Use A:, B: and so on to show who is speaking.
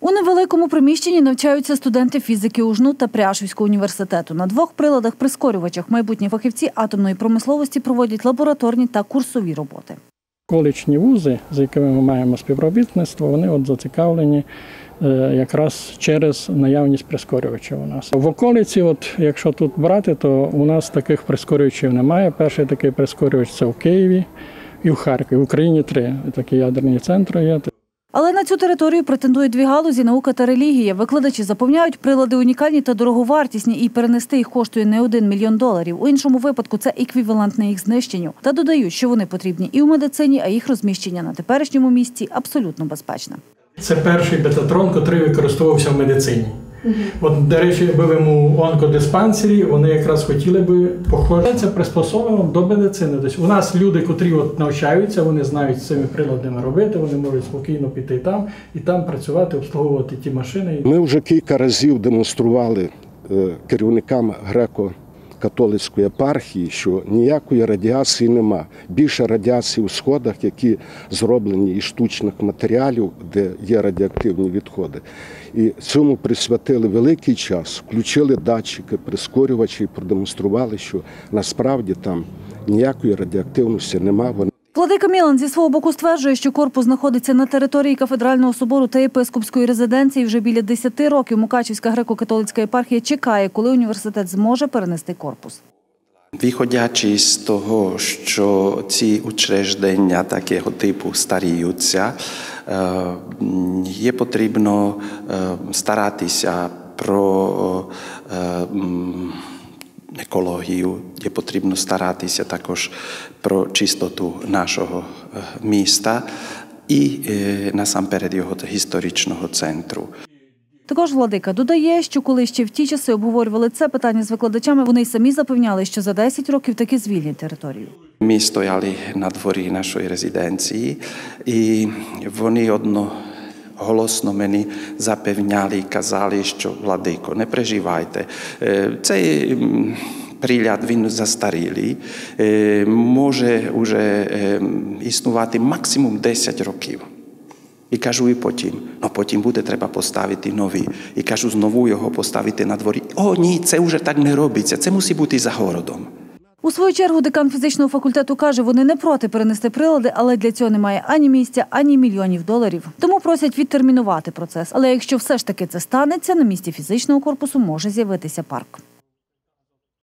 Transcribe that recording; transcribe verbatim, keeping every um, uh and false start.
A: У невеликому приміщенні навчаються студенти фізики УЖНУ та Пряшівського університету. На двох приладах-прискорювачах майбутні фахівці атомної промисловості проводять лабораторні та курсові роботи.
B: Коледжні вузи, з якими ми маємо співробітництво, вони от зацікавлені якраз через наявність прискорювачів у нас. В околиці, от, якщо тут брати, то у нас таких прискорювачів немає. Перший такий прискорювач – це в Києві і в Харкові. В Україні три такі ядерні центри є.
A: Але на цю територію претендують дві галузі – наука та релігія. Викладачі запевняють, прилади унікальні та дороговартісні, і перенести їх коштує не один мільйон доларів. У іншому випадку це еквівалентне їх знищенню. Та додають, що вони потрібні і у медицині, а їх розміщення на теперішньому місці абсолютно безпечне.
B: Це перший бетатрон, який використовувався в медицині. Угу. От, до речі, були в онкодиспансері, вони якраз хотіли би похоже. Це приспособлено до медицини. Тобто у нас люди, котрі от навчаються, вони знають з цими приладами робити, вони можуть спокійно піти там і там працювати, обслуговувати ті машини.
C: Ми вже кілька разів демонстрували керівникам греко-католицької єпархії, що ніякої радіації нема. Більше радіації у сходах, які зроблені із штучних матеріалів, де є радіоактивні відходи. І цьому присвятили великий час, включили датчики, прискорювачі і продемонстрували, що насправді там ніякої радіоактивності нема.
A: Владика Мілан зі свого боку стверджує, що корпус знаходиться на території кафедрального собору та єпископської резиденції. Вже біля десяти років Мукачівська греко-католицька єпархія чекає, коли університет зможе перенести корпус.
D: Виходячи з того, що ці учреждення такого типу старіються, є потрібно старатися про екологію, є потрібно старатися також про чистоту нашого міста і насамперед його історичного центру.
A: Також владика додає, що коли ще в ті часи обговорювали це питання з викладачами, вони й самі запевняли, що за десять років таки звільнять територію.
D: Ми стояли на дворі нашої резиденції і вони одноголосно мені запевняли і казали, що владико, не переживайте, цей приляд він застарілий, може вже існувати максимум десять років. І кажу і потім, ну потім буде треба поставити новий. І кажу, знову його поставити на дворі. О, ні, це вже так не робиться, це мусить бути за городом.
A: У свою чергу декан фізичного факультету каже, вони не проти перенести прилади, але для цього немає ані місця, ані мільйонів доларів. Тому просять відтермінувати процес. Але якщо все ж таки це станеться, на місці фізичного корпусу може з'явитися парк.